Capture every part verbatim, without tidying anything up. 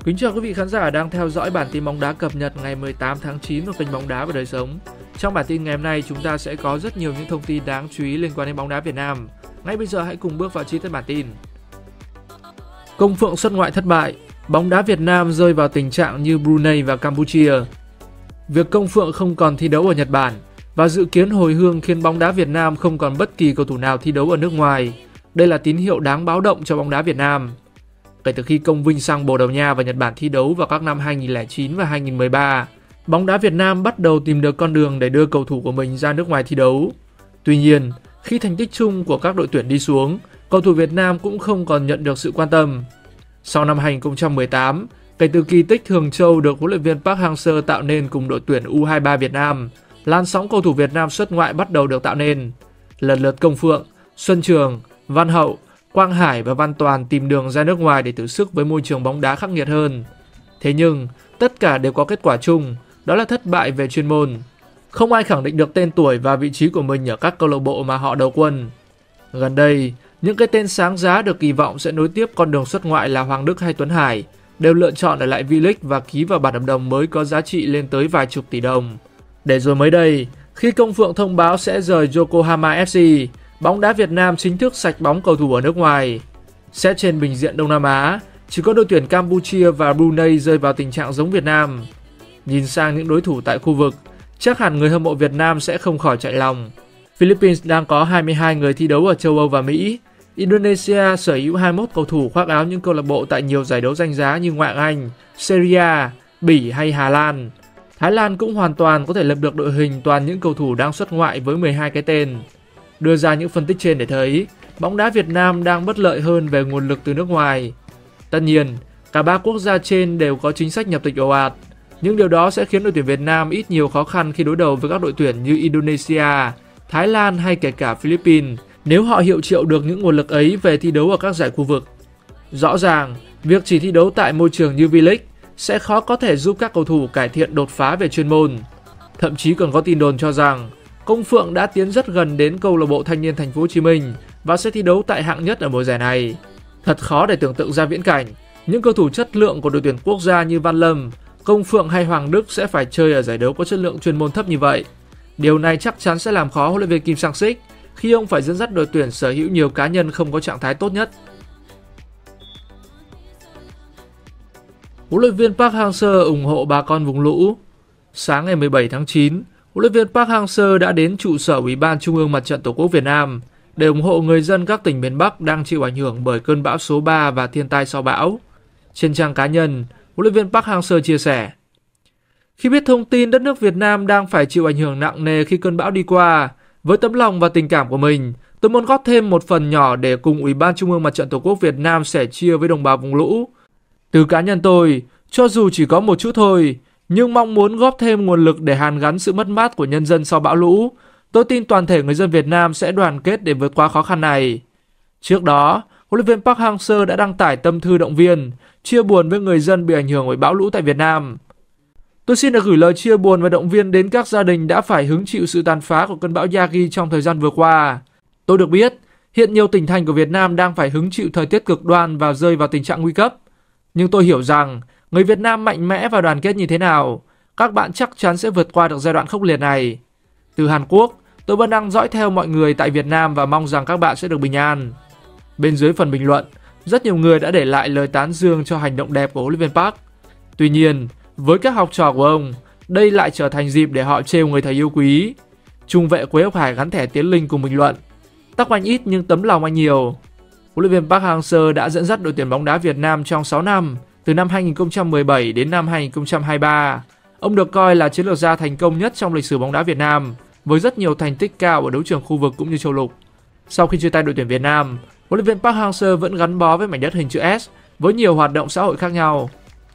Kính chào quý vị khán giả đang theo dõi bản tin bóng đá cập nhật ngày mười tám tháng chín của kênh Bóng Đá và Đời Sống. Trong bản tin ngày hôm nay chúng ta sẽ có rất nhiều những thông tin đáng chú ý liên quan đến bóng đá Việt Nam. Ngay bây giờ hãy cùng bước vào chi tiết bản tin. Công phượng xuất ngoại thất bại, bóng đá Việt Nam rơi vào tình trạng như Brunei và Campuchia. Việc Công Phượng không còn thi đấu ở Nhật Bản và dự kiến hồi hương khiến bóng đá Việt Nam không còn bất kỳ cầu thủ nào thi đấu ở nước ngoài. Đây là tín hiệu đáng báo động cho bóng đá Việt Nam. Kể từ khi Công Vinh sang Bồ Đào Nha và Nhật Bản thi đấu vào các năm hai nghìn không trăm lẻ chín và hai nghìn không trăm mười ba, bóng đá Việt Nam bắt đầu tìm được con đường để đưa cầu thủ của mình ra nước ngoài thi đấu. Tuy nhiên, khi thành tích chung của các đội tuyển đi xuống, cầu thủ Việt Nam cũng không còn nhận được sự quan tâm. Sau năm hai nghìn không trăm mười tám, kể từ kỳ tích Thường Châu được huấn luyện viên Park Hang-seo tạo nên cùng đội tuyển U hai mươi ba Việt Nam, làn sóng cầu thủ Việt Nam xuất ngoại bắt đầu được tạo nên. Lần lượt Công Phượng, Xuân Trường, Văn Hậu, Quang Hải và Văn Toàn tìm đường ra nước ngoài để thử sức với môi trường bóng đá khắc nghiệt hơn. Thế nhưng, tất cả đều có kết quả chung, đó là thất bại về chuyên môn. Không ai khẳng định được tên tuổi và vị trí của mình ở các câu lạc bộ mà họ đầu quân. Gần đây, những cái tên sáng giá được kỳ vọng sẽ nối tiếp con đường xuất ngoại là Hoàng Đức hay Tuấn Hải đều lựa chọn ở lại V-League và ký vào bản hợp đồng mới có giá trị lên tới vài chục tỷ đồng. Để rồi mới đây, khi Công Phượng thông báo sẽ rời Yokohama ép xê, bóng đá Việt Nam chính thức sạch bóng cầu thủ ở nước ngoài. Xét trên bình diện Đông Nam Á, chỉ có đội tuyển Campuchia và Brunei rơi vào tình trạng giống Việt Nam. Nhìn sang những đối thủ tại khu vực, chắc hẳn người hâm mộ Việt Nam sẽ không khỏi chạnh lòng. Philippines đang có hai mươi hai người thi đấu ở châu Âu và Mỹ. Indonesia sở hữu hai mươi mốt cầu thủ khoác áo những câu lạc bộ tại nhiều giải đấu danh giá như Ngoại hạng Anh, Serie A, Bỉ hay Hà Lan. Thái Lan cũng hoàn toàn có thể lập được đội hình toàn những cầu thủ đang xuất ngoại với mười hai cái tên. Đưa ra những phân tích trên để thấy, bóng đá Việt Nam đang bất lợi hơn về nguồn lực từ nước ngoài. Tất nhiên, cả ba quốc gia trên đều có chính sách nhập tịch ồ ạt, nhưng điều đó sẽ khiến đội tuyển Việt Nam ít nhiều khó khăn khi đối đầu với các đội tuyển như Indonesia, Thái Lan hay kể cả Philippines nếu họ hiệu triệu được những nguồn lực ấy về thi đấu ở các giải khu vực. Rõ ràng, việc chỉ thi đấu tại môi trường như V-League sẽ khó có thể giúp các cầu thủ cải thiện đột phá về chuyên môn. Thậm chí còn có tin đồn cho rằng Công Phượng đã tiến rất gần đến câu lạc bộ Thanh niên Thành phố Hồ Chí Minh và sẽ thi đấu tại hạng nhất ở mùa giải này. Thật khó để tưởng tượng ra viễn cảnh những cầu thủ chất lượng của đội tuyển quốc gia như Văn Lâm, Công Phượng hay Hoàng Đức sẽ phải chơi ở giải đấu có chất lượng chuyên môn thấp như vậy. Điều này chắc chắn sẽ làm khó huấn luyện viên Kim Sang-sik khi ông phải dẫn dắt đội tuyển sở hữu nhiều cá nhân không có trạng thái tốt nhất. Huấn luyện viên Park Hang-seo ủng hộ bà con vùng lũ. Sáng ngày mười bảy tháng chín, huấn luyện viên Park Hang-seo đã đến trụ sở Ủy ban Trung ương Mặt trận Tổ quốc Việt Nam để ủng hộ người dân các tỉnh miền Bắc đang chịu ảnh hưởng bởi cơn bão số ba và thiên tai sau bão. Trên trang cá nhân, huấn luyện viên Park Hang-seo chia sẻ: "Khi biết thông tin đất nước Việt Nam đang phải chịu ảnh hưởng nặng nề khi cơn bão đi qua, với tấm lòng và tình cảm của mình, tôi muốn góp thêm một phần nhỏ để cùng Ủy ban Trung ương Mặt trận Tổ quốc Việt Nam sẻ chia với đồng bào vùng lũ. Từ cá nhân tôi, cho dù chỉ có một chút thôi, nhưng mong muốn góp thêm nguồn lực để hàn gắn sự mất mát của nhân dân sau bão lũ. Tôi tin toàn thể người dân Việt Nam sẽ đoàn kết để vượt qua khó khăn này." Trước đó, huấn luyện viên Park Hang-seo đã đăng tải tâm thư động viên, chia buồn với người dân bị ảnh hưởng bởi bão lũ tại Việt Nam. "Tôi xin được gửi lời chia buồn và động viên đến các gia đình đã phải hứng chịu sự tàn phá của cơn bão Yagi trong thời gian vừa qua. Tôi được biết, hiện nhiều tỉnh thành của Việt Nam đang phải hứng chịu thời tiết cực đoan và rơi vào tình trạng nguy cấp. Nhưng tôi hiểu rằng, người Việt Nam mạnh mẽ và đoàn kết như thế nào, các bạn chắc chắn sẽ vượt qua được giai đoạn khốc liệt này. Từ Hàn Quốc, tôi vẫn đang dõi theo mọi người tại Việt Nam và mong rằng các bạn sẽ được bình an." Bên dưới phần bình luận, rất nhiều người đã để lại lời tán dương cho hành động đẹp của huấn luyện viên Park. Tuy nhiên, với các học trò của ông, đây lại trở thành dịp để họ trêu người thầy yêu quý. Trung vệ Quế Ngọc Hải gắn thẻ Tiến Linh cùng bình luận: "Tóc anh ít nhưng tấm lòng anh nhiều." Huấn luyện viên Park Hang-seo đã dẫn dắt đội tuyển bóng đá Việt Nam trong sáu năm, từ năm hai nghìn không trăm mười bảy đến năm hai nghìn không trăm hai mươi ba. Ông được coi là chiến lược gia thành công nhất trong lịch sử bóng đá Việt Nam, với rất nhiều thành tích cao ở đấu trường khu vực cũng như châu lục. Sau khi chia tay đội tuyển Việt Nam, huấn luyện viên Park Hang-seo vẫn gắn bó với mảnh đất hình chữ S với nhiều hoạt động xã hội khác nhau.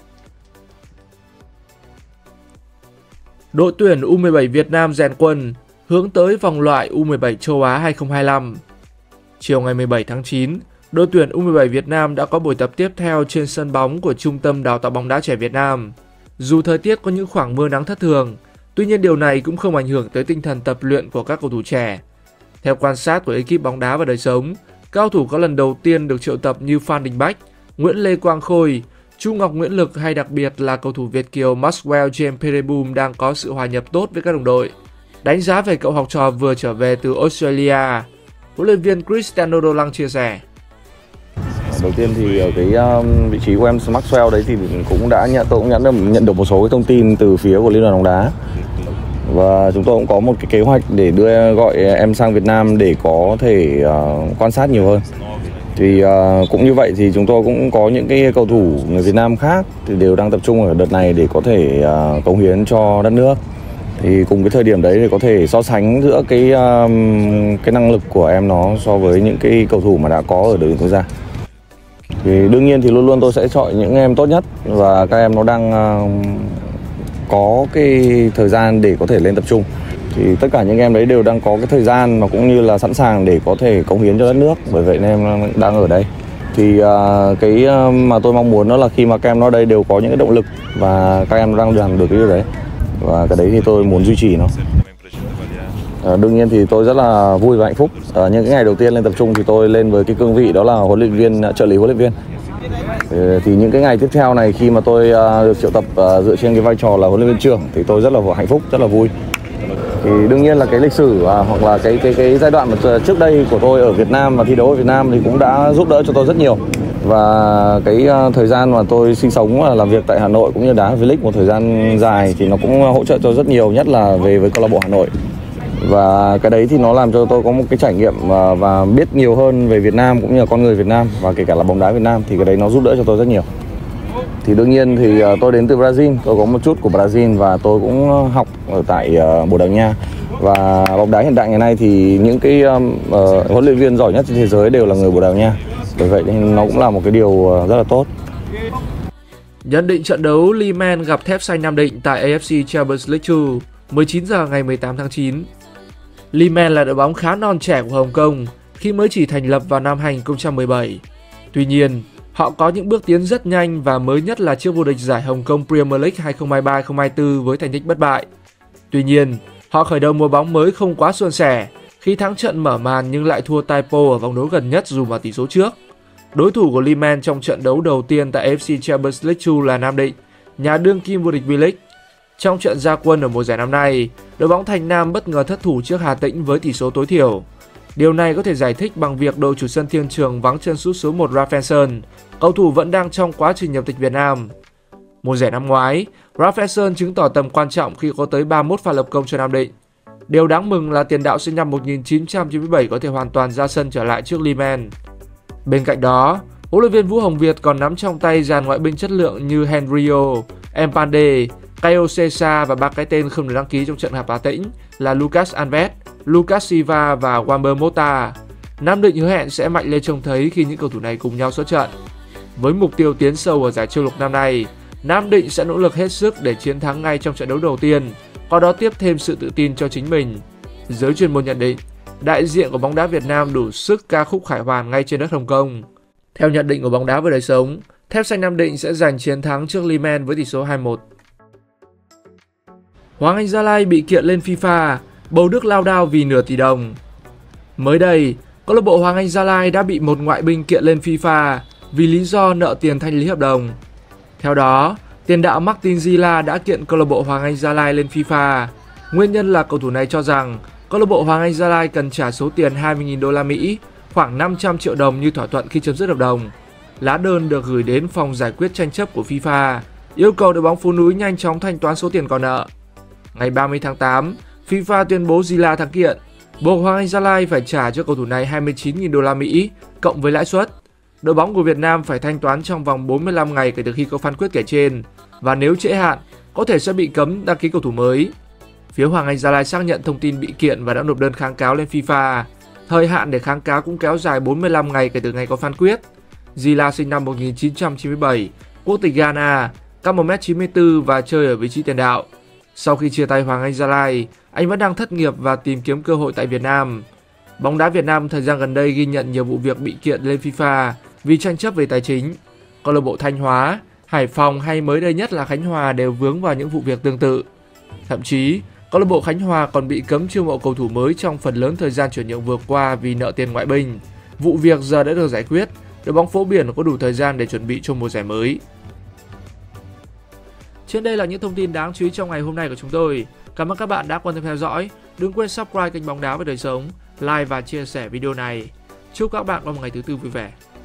Đội tuyển U mười bảy Việt Nam rèn quân, hướng tới vòng loại U mười bảy châu Á hai không hai lăm. Chiều ngày mười bảy tháng chín, đội tuyển U mười bảy Việt Nam đã có buổi tập tiếp theo trên sân bóng của Trung tâm Đào tạo bóng đá trẻ Việt Nam. Dù thời tiết có những khoảng mưa nắng thất thường, tuy nhiên điều này cũng không ảnh hưởng tới tinh thần tập luyện của các cầu thủ trẻ. Theo quan sát của ekip Bóng Đá và Đời Sống, các cầu thủ có lần đầu tiên được triệu tập như Phan Đình Bách, Nguyễn Lê Quang Khôi, Chu Ngọc Nguyễn Lực hay đặc biệt là cầu thủ Việt kiều Maxwell James Perebum đang có sự hòa nhập tốt với các đồng đội. Đánh giá về cậu học trò vừa trở về từ Australia, huấn luyện viên Cristiano Roland chia sẻ. Đầu tiên thì ở cái um, vị trí của em Maxwell đấy thì cũng đã nhận tôi cũng nhận được nhận được một số cái thông tin từ phía của Liên đoàn bóng đá. Và chúng tôi cũng có một cái kế hoạch để đưa gọi em sang Việt Nam để có thể uh, quan sát nhiều hơn. Thì uh, cũng như vậy thì chúng tôi cũng có những cái cầu thủ người Việt Nam khác thì đều đang tập trung ở đợt này để có thể uh, cống hiến cho đất nước. Thì cùng cái thời điểm đấy thì có thể so sánh giữa cái um, cái năng lực của em nó so với những cái cầu thủ mà đã có ở đội tuyển quốc gia. Thì đương nhiên thì luôn luôn tôi sẽ chọn những em tốt nhất và các em nó đang uh, có cái thời gian để có thể lên tập trung. Thì tất cả những em đấy đều đang có cái thời gian mà cũng như là sẵn sàng để có thể cống hiến cho đất nước, bởi vậy nên em đang ở đây. Thì uh, cái uh, mà tôi mong muốn đó là khi mà các em nó ở đây đều có những cái động lực và các em đang làm được cái điều đấy. Và cái đấy thì tôi muốn duy trì nó. Uh, đương nhiên thì tôi rất là vui và hạnh phúc. Ở những cái ngày đầu tiên lên tập trung thì tôi lên với cái cương vị đó là huấn luyện viên, trợ lý huấn luyện viên. Thì những cái ngày tiếp theo này khi mà tôi được triệu tập dựa trên cái vai trò là huấn luyện viên trưởng thì tôi rất là hạnh phúc, rất là vui. Thì đương nhiên là cái lịch sử hoặc là cái cái cái giai đoạn mà trước đây của tôi ở Việt Nam và thi đấu ở Việt Nam thì cũng đã giúp đỡ cho tôi rất nhiều. Và cái thời gian mà tôi sinh sống và làm việc tại Hà Nội cũng như đá V-League một thời gian dài thì nó cũng hỗ trợ cho rất nhiều, nhất là về với câu lạc bộ Hà Nội. Và cái đấy thì nó làm cho tôi có một cái trải nghiệm và, và biết nhiều hơn về Việt Nam cũng như là con người Việt Nam và kể cả là bóng đá Việt Nam, thì cái đấy nó giúp đỡ cho tôi rất nhiều. Thì đương nhiên thì tôi đến từ Brazil, tôi có một chút của Brazil và tôi cũng học ở tại Bồ Đào Nha. Và bóng đá hiện đại ngày nay thì những cái uh, huấn luyện viên giỏi nhất trên thế giới đều là người Bồ Đào Nha. Bởi vậy nên nó cũng là một cái điều rất là tốt. Nhận định trận đấu Liman gặp Thép Xanh Nam Định tại a ép xê Champions League hai, mười chín giờ ngày mười tám tháng chín. Liman là đội bóng khá non trẻ của Hồng Kông khi mới chỉ thành lập vào năm hai nghìn không trăm mười bảy. Tuy nhiên, họ có những bước tiến rất nhanh và mới nhất là chiếc vô địch giải Hồng Kông Premier League hai không hai ba hai không hai tư với thành tích bất bại. Tuy nhiên, họ khởi đầu mùa bóng mới không quá suôn sẻ khi thắng trận mở màn nhưng lại thua Taipo ở vòng đấu gần nhất dù mở tỷ số trước. Đối thủ của Liman trong trận đấu đầu tiên tại a ép xê Champions League hai là Nam Định, nhà đương kim vô địch V-League. Trong trận ra quân ở mùa giải năm nay, đội bóng Thành Nam bất ngờ thất thủ trước Hà Tĩnh với tỷ số tối thiểu. Điều này có thể giải thích bằng việc đội chủ sân Thiên Trường vắng chân sút số một Rafaelson, cầu thủ vẫn đang trong quá trình nhập tịch Việt Nam. Mùa giải năm ngoái, Rafaelson chứng tỏ tầm quan trọng khi có tới ba mươi mốt pha lập công cho Nam Định. Điều đáng mừng là tiền đạo sinh năm một nghìn chín trăm chín mươi bảy có thể hoàn toàn ra sân trở lại trước Liman. Bên cạnh đó, huấn luyện viên Vũ Hồng Việt còn nắm trong tay dàn ngoại binh chất lượng như Henrio, Empande, Caio Cesar và ba cái tên không được đăng ký trong trận gặp Hà Tĩnh là Lucas Alves, Lucas Silva và Wamber Mota. Nam Định hứa hẹn sẽ mạnh lên trông thấy khi những cầu thủ này cùng nhau xuất trận. Với mục tiêu tiến sâu ở giải châu lục năm nay, Nam Định sẽ nỗ lực hết sức để chiến thắng ngay trong trận đấu đầu tiên, qua đó tiếp thêm sự tự tin cho chính mình. Giới chuyên môn nhận định, đại diện của bóng đá Việt Nam đủ sức ca khúc khải hoàn ngay trên đất Hồng Kông. Theo nhận định của bóng đá với đời sống, Thép Xanh Nam Định sẽ giành chiến thắng trước Liman với tỷ số hai một. Hoàng Anh Gia Lai bị kiện lên FIFA, bầu Đức lao đao vì nửa tỷ đồng. Mới đây, câu lạc bộ Hoàng Anh Gia Lai đã bị một ngoại binh kiện lên FIFA vì lý do nợ tiền thanh lý hợp đồng. Theo đó, tiền đạo Martin Zila đã kiện câu lạc bộ Hoàng Anh Gia Lai lên FIFA. Nguyên nhân là cầu thủ này cho rằng câu lạc bộ Hoàng Anh Gia Lai cần trả số tiền hai mươi nghìn đô la Mỹ, khoảng năm trăm triệu đồng như thỏa thuận khi chấm dứt hợp đồng. Lá đơn được gửi đến phòng giải quyết tranh chấp của FIFA, yêu cầu đội bóng Phú Núi nhanh chóng thanh toán số tiền còn nợ. Ngày ba mươi tháng tám, FIFA tuyên bố Zila thắng kiện, buộc Hoàng Anh Gia Lai phải trả cho cầu thủ này hai mươi chín nghìn đô la Mỹ cộng với lãi suất. Đội bóng của Việt Nam phải thanh toán trong vòng bốn mươi lăm ngày kể từ khi có phán quyết kể trên, và nếu trễ hạn, có thể sẽ bị cấm đăng ký cầu thủ mới. Phía Hoàng Anh Gia Lai xác nhận thông tin bị kiện và đã nộp đơn kháng cáo lên FIFA. Thời hạn để kháng cáo cũng kéo dài bốn mươi lăm ngày kể từ ngày có phán quyết. Zila sinh năm một nghìn chín trăm chín mươi bảy, quốc tịch Ghana, cao một mét chín mươi tư và chơi ở vị trí tiền đạo. Sau khi chia tay Hoàng Anh Gia Lai, anh vẫn đang thất nghiệp và tìm kiếm cơ hội tại Việt Nam. Bóng đá Việt Nam thời gian gần đây ghi nhận nhiều vụ việc bị kiện lên FIFA vì tranh chấp về tài chính. Câu lạc bộ Thanh Hóa, Hải Phòng hay mới đây nhất là Khánh Hòa đều vướng vào những vụ việc tương tự. Thậm chí, câu lạc bộ Khánh Hòa còn bị cấm chiêu mộ cầu thủ mới trong phần lớn thời gian chuyển nhượng vừa qua vì nợ tiền ngoại binh. Vụ việc giờ đã được giải quyết, đội bóng phố biển có đủ thời gian để chuẩn bị cho mùa giải mới. Trên đây là những thông tin đáng chú ý trong ngày hôm nay của chúng tôi. Cảm ơn các bạn đã quan tâm theo dõi. Đừng quên subscribe kênh Bóng Đá và Đời Sống, like và chia sẻ video này. Chúc các bạn có một ngày thứ tư vui vẻ.